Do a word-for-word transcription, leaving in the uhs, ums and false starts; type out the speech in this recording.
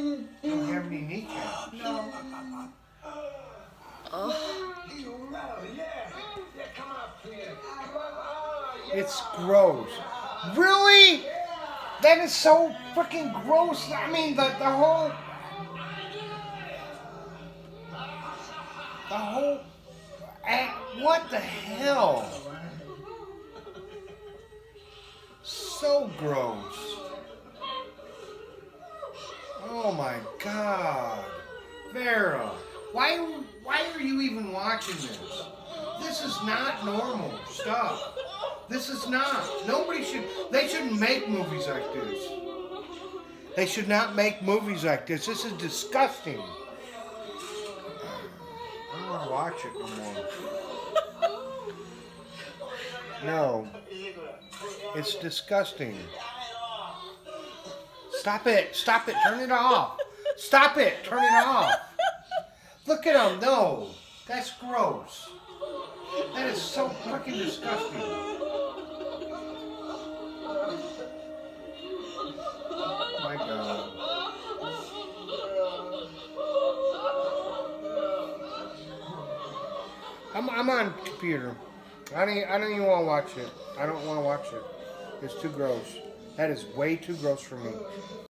don't have any kneecaps. No. It's gross. Really? That is so freaking gross. I mean, the, the whole... The whole... Uh, what the hell? So gross. Oh my God. Vera, why, why are you even watching this? This is not normal stuff. This is not. Nobody should, they shouldn't make movies like this. They should not make movies like this. This is disgusting. I don't want to watch it no more. No. It's disgusting. Stop it. Stop it. Turn it off. Stop it. Turn it off. Look at him. No. That's gross. That is so fucking disgusting. My God. I'm, I'm on computer. I don't, I don't even want to watch it. I don't want to watch it. It's too gross. That is way too gross for me.